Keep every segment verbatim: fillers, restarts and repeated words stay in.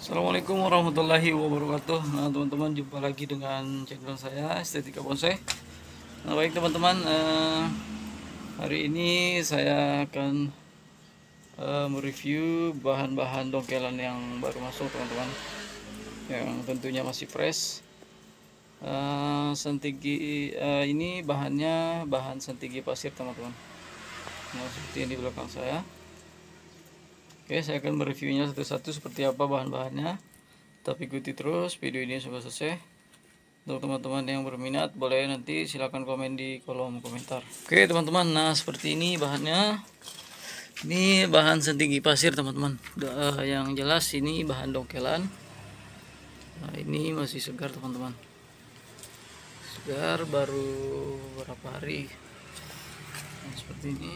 Assalamualaikum warahmatullahi wabarakatuh. Nah teman-teman, jumpa lagi dengan channel saya Estetika Bonsai. Nah baik teman-teman, eh, hari ini saya akan eh, mereview bahan-bahan dongkelan yang baru masuk teman-teman, yang tentunya masih fresh. Eh, santigi eh, ini bahannya bahan santigi pasir teman-teman. Nah seperti yang di belakang saya. Oke, saya akan mereviewnya satu-satu seperti apa bahan-bahannya. Tapi ikuti terus video ini sampai selesai. Untuk teman-teman yang berminat, boleh nanti silahkan komen di kolom komentar. Oke teman-teman, nah seperti ini bahannya. Ini bahan sentigi pasir teman-teman. Yang jelas ini bahan dongkelan. Nah ini masih segar teman-teman. Segar, baru berapa hari. Nah, seperti ini.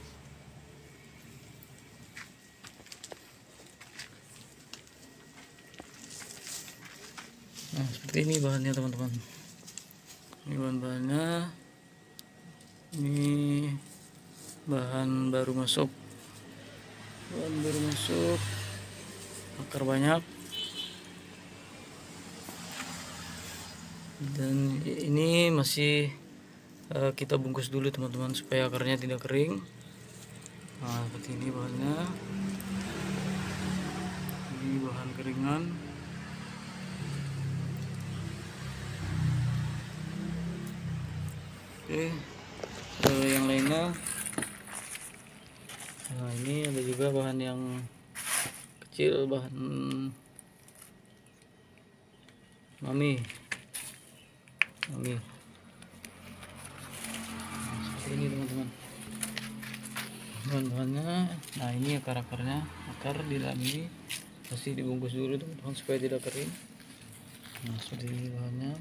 Nah seperti ini bahannya teman-teman. Ini bahan-bahannya. Ini bahan baru masuk. Bahan baru masuk. Akar banyak. Dan ini masih uh, kita bungkus dulu teman-teman supaya akarnya tidak kering. Nah seperti ini bahannya. Ini bahan keringan. Oke, uh, yang lainnya. Nah ini ada juga bahan yang kecil, bahan mami mami nah, seperti ini teman-teman bahan-bahannya. Nah ini akar-akarnya, akar di dalam ini masih dibungkus dulu teman-teman supaya tidak kering. Nah seperti ini bahannya.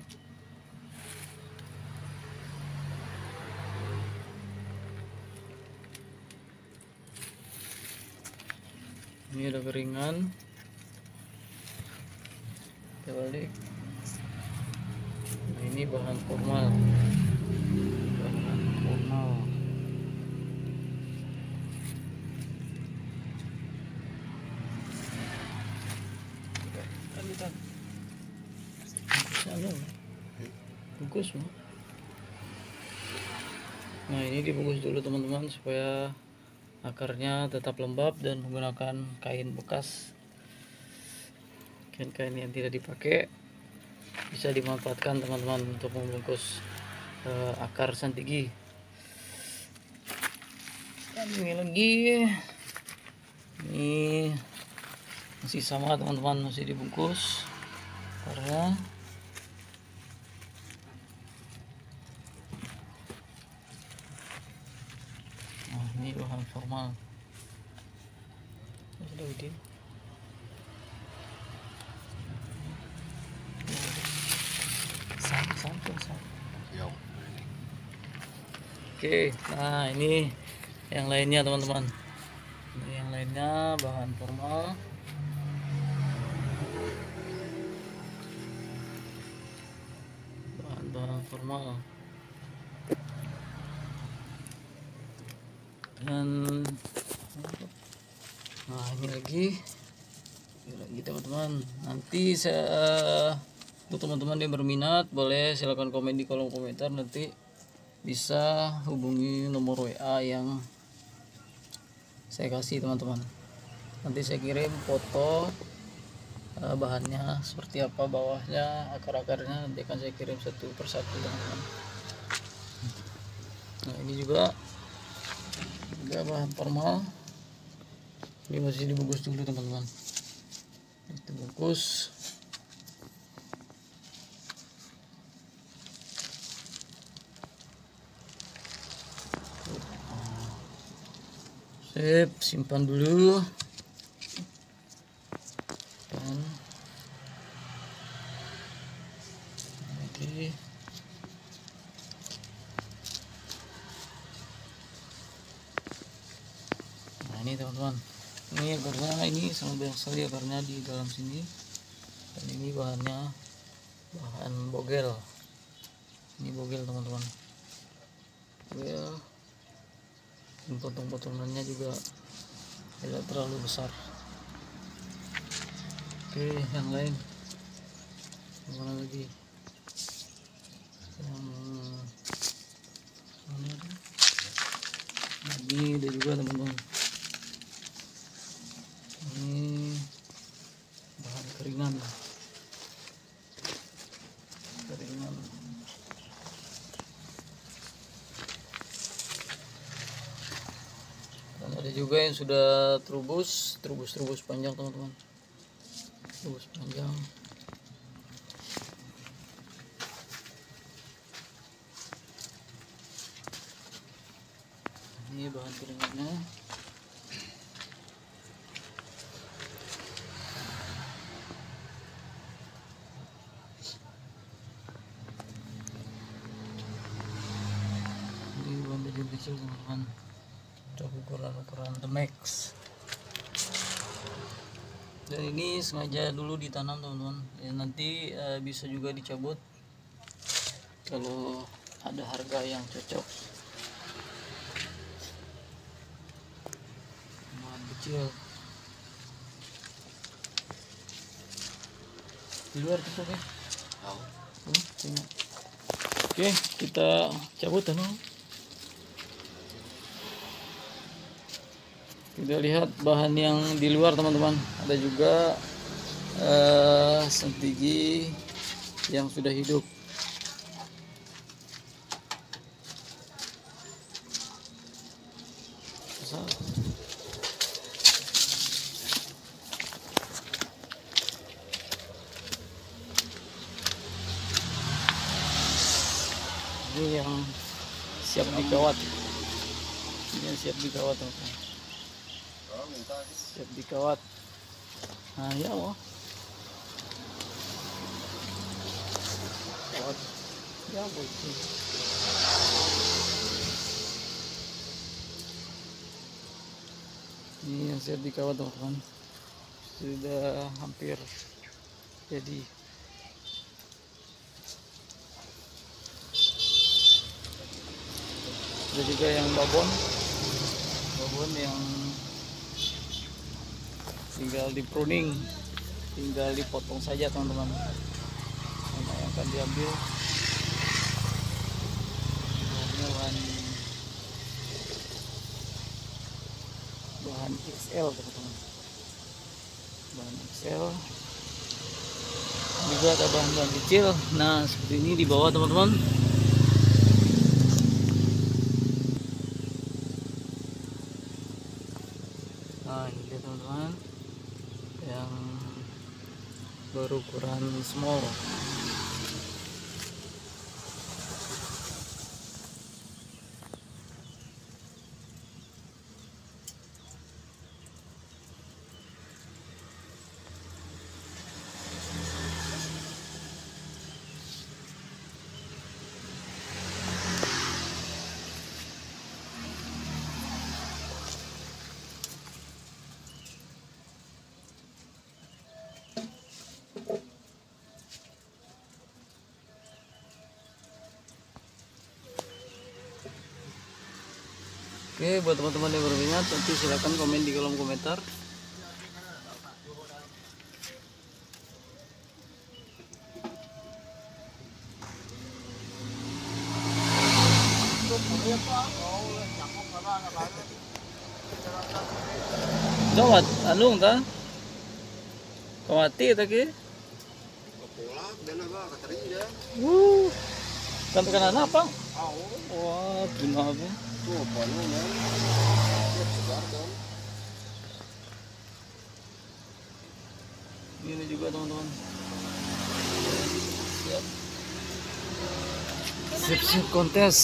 Ini ada keringan, kita balik. Nah ini bahan formal, bahan formal. Lanjutan. Bungkus, nah ini dibungkus dulu teman-teman supaya akarnya tetap lembab dan menggunakan kain bekas, kain-kain yang tidak dipakai bisa dimanfaatkan teman-teman untuk membungkus uh, akar santigi. Dan ini lagi, ini masih sama teman-teman, masih dibungkus akarnya. Nah ini bahan formal. Sudah gede. Oke, nah ini yang lainnya teman-teman. Yang lainnya bahan formal. Bahan-bahan formal. Dan nah ini lagi, ini lagi teman-teman. Nanti saya untuk teman-teman yang berminat boleh silahkan komen di kolom komentar, nanti bisa hubungi nomor W A yang saya kasih teman-teman. Nanti saya kirim foto uh, bahannya seperti apa, bawahnya, akar-akarnya, nanti akan saya kirim satu persatu teman-teman. Nah ini juga juga bahan formal. Ini masih dibungkus dulu teman-teman. Itu bungkus. Sip, simpan dulu. Dan oke. Nah ini teman-teman, ini akarnya, ini sangat banyak sekali akarnya di dalam sini. Dan ini bahannya bahan bogel. Ini bogel teman-teman, bogel. Potong-potongannya juga tidak terlalu besar. Oke, yang lain mana lagi? Yang mana ada? Nah, ini ada juga teman-teman. Ini bahan keringan, keringan. Dan ada juga yang sudah terubus, terubus-terubus panjang teman-teman. Terubus panjang. Ini bahan keringannya. Ini bahan kecil teman-teman. Ada ukuran-ukuran The Max. Dan ini sengaja dulu ditanam teman-teman. Ya, nanti uh, bisa juga dicabut kalau ada harga yang cocok. Kecil di luar tutup ya. Oh. Hmm, oke, kita cabut anu. Kita lihat bahan yang di luar teman-teman. Ada juga uh, sentigi yang sudah hidup. Ini yang siap dikawat. Ini yang siap dikawat teman-teman. Siap dikawat. Nah ya oh. Kawat. Ya boleh. Ini yang siap dikawat teman-teman. Sudah hampir jadi. Ada juga yang babon, babon yang tinggal di pruning, tinggal dipotong saja teman-teman. Mana yang akan diambil? Bahan bahan X L teman-teman, bahan X L. Juga ada bahan-bahan kecil. Nah seperti ini di bawah teman-teman. Nah ini dia teman-teman yang berukuran small. Oke, buat teman-teman yang berminat nanti silahkan komen di kolom komentar. Jawat, anu ta? Kawati tadi. Kapulak dan apa katering dia. Wuh. Kan tekan apa? Wah, guna apa? Tuh apa namanya? Segar kan. Ini juga teman-teman. Siap. Siap-siap kontes.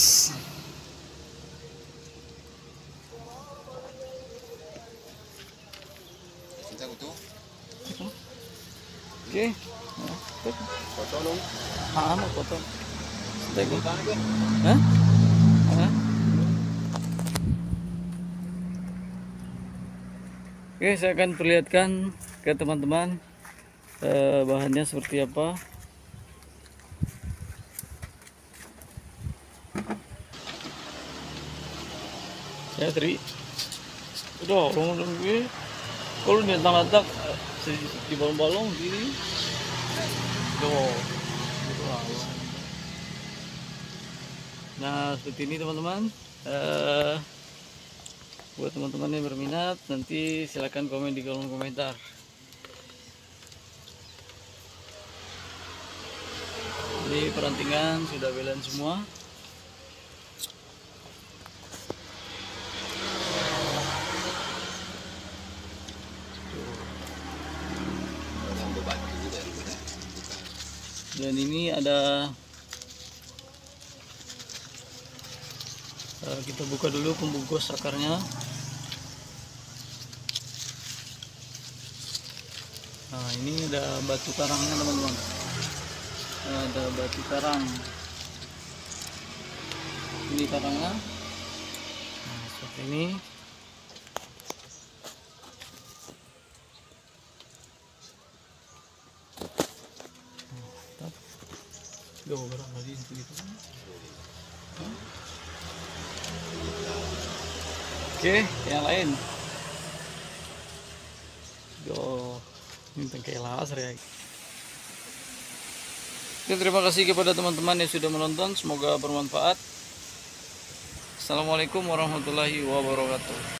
Oke. Foto dong. Ah, mau foto. Tegu. Hah? Hah? Oke, saya akan perlihatkan ke teman-teman eh, bahannya seperti apa. Ya, Tri. Udah, orang gue. Kalau dia tangga-tangga di bolong-bolong gini. Tuh. Gitu lah. Nah, seperti ini teman-teman. Eh, buat teman-teman yang berminat, nanti silahkan komen di kolom komentar. Ini perantingan sudah belan semua. Dan ini ada, uh, kita buka dulu pembungkus akarnya. Nah, ini ada batu karangnya teman-teman. Ada batu karang. Ini karangnya. Nah, seperti ini. Gak mau berang lagi gitu. Oke, yang lain. Go, ini kayak laser ya. Oke, terima kasih kepada teman-teman yang sudah menonton. Semoga bermanfaat. Assalamualaikum warahmatullahi wabarakatuh.